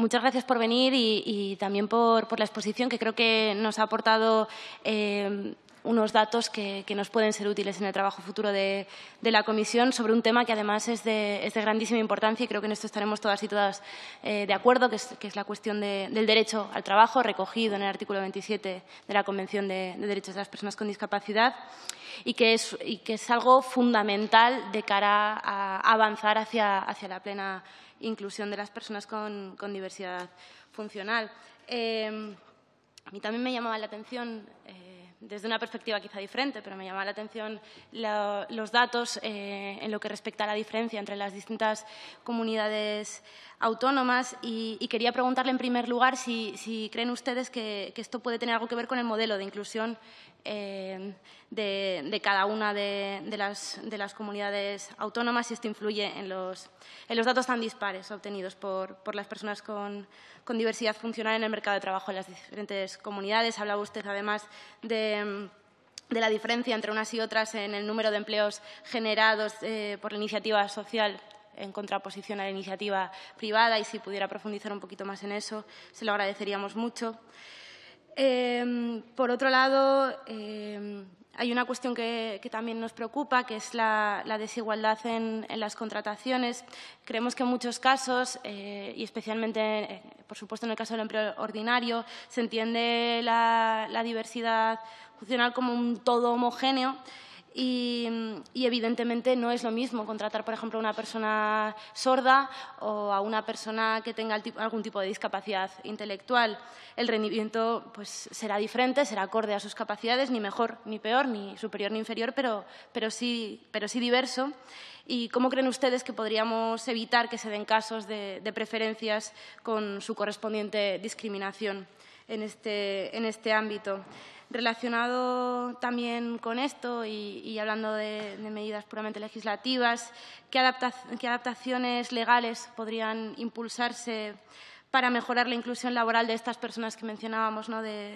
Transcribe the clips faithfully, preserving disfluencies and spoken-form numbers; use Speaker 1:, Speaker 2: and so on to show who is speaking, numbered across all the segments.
Speaker 1: muchas gracias por venir y, y también por, por la exposición, que creo que nos ha aportado eh, unos datos que, que nos pueden ser útiles en el trabajo futuro de, de la Comisión sobre un tema que además es de, es de grandísima importancia y creo que en esto estaremos todas y todas eh, de acuerdo, que es, que es la cuestión de, del derecho al trabajo recogido en el artículo veintisiete de la Convención de, de Derechos de las Personas con Discapacidad y que es, y que es algo fundamental de cara a avanzar hacia, hacia la plena inclusión de las personas con, con diversidad funcional. Eh, a mí también me llamaba la atención, eh, desde una perspectiva quizá diferente, pero me llamaba la atención la, los datos eh, en lo que respecta a la diferencia entre las distintas comunidades autónomas y, y quería preguntarle en primer lugar si, si creen ustedes que, que esto puede tener algo que ver con el modelo de inclusión eh, de, de cada una de, de, las, de las comunidades autónomas, si esto influye en los, en los datos tan dispares obtenidos por, por las personas con, con diversidad funcional en el mercado de trabajo en las diferentes comunidades. Hablaba usted, además, de de la diferencia entre unas y otras en el número de empleos generados eh, por la iniciativa social en contraposición a la iniciativa privada, y si pudiera profundizar un poquito más en eso, se lo agradeceríamos mucho. Eh, por otro lado, eh, hay una cuestión que, que también nos preocupa, que es la, la desigualdad en, en las contrataciones. Creemos que en muchos casos, eh, y especialmente, eh, por supuesto, en el caso del empleo ordinario, se entiende la, la diversidad funcional como un todo homogéneo. Y, y, evidentemente, no es lo mismo contratar, por ejemplo, a una persona sorda o a una persona que tenga algún tipo de discapacidad intelectual. El rendimiento pues, será diferente, será acorde a sus capacidades, ni mejor ni peor, ni superior ni inferior, pero, pero, sí, pero sí diverso. ¿Y cómo creen ustedes que podríamos evitar que se den casos de, de preferencias con su correspondiente discriminación en este, en este ámbito? Relacionado también con esto y, y hablando de, de medidas puramente legislativas, ¿qué, adapta, ¿qué adaptaciones legales podrían impulsarse para mejorar la inclusión laboral de estas personas que mencionábamos, ¿no? de,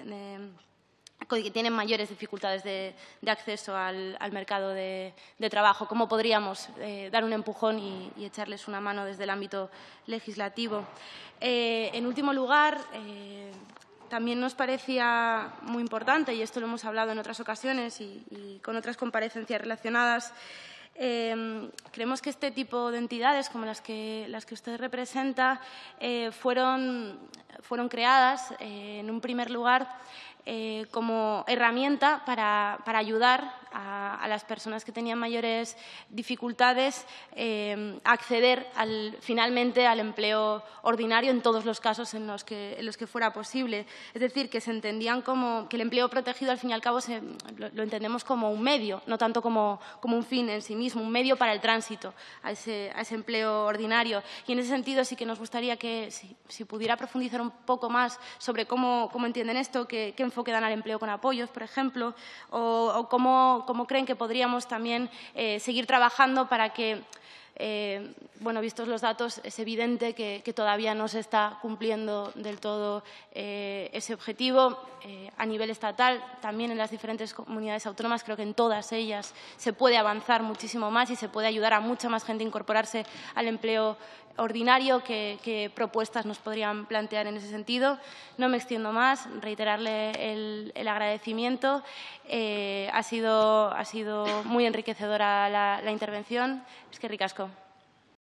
Speaker 1: de, que tienen mayores dificultades de, de acceso al, al mercado de, de trabajo? ¿Cómo podríamos eh, dar un empujón y, y echarles una mano desde el ámbito legislativo? Eh, en último lugar, eh, también nos parecía muy importante, y esto lo hemos hablado en otras ocasiones y, y con otras comparecencias relacionadas, eh, creemos que este tipo de entidades, como las que, las que usted representa, eh, fueron, fueron creadas, eh, en un primer lugar, eh, como herramienta para, para ayudar a, a las personas que tenían mayores dificultades eh, a acceder al, finalmente al empleo ordinario en todos los casos en los, que, en los que fuera posible. Es decir, que se entendían como que el empleo protegido, al fin y al cabo, se, lo, lo entendemos como un medio, no tanto como, como un fin en sí mismo, un medio para el tránsito a ese, a ese empleo ordinario. Y en ese sentido sí que nos gustaría que, si, si pudiera profundizar un poco más sobre cómo, cómo entienden esto, qué, qué enfoque dan al empleo con apoyos, por ejemplo, o, o cómo, cómo creen que podríamos también eh, seguir trabajando para que, eh, bueno, vistos los datos, es evidente que, que todavía no se está cumpliendo del todo eh, ese objetivo eh, a nivel estatal, también en las diferentes comunidades autónomas. Creo que en todas ellas se puede avanzar muchísimo más y se puede ayudar a mucha más gente a incorporarse al empleo ordinario. ¿Qué, qué propuestas nos podrían plantear en ese sentido? No me extiendo más, reiterarle el, el agradecimiento. Eh, ha, sido, ha sido muy enriquecedora la, la intervención. Es que ricasco.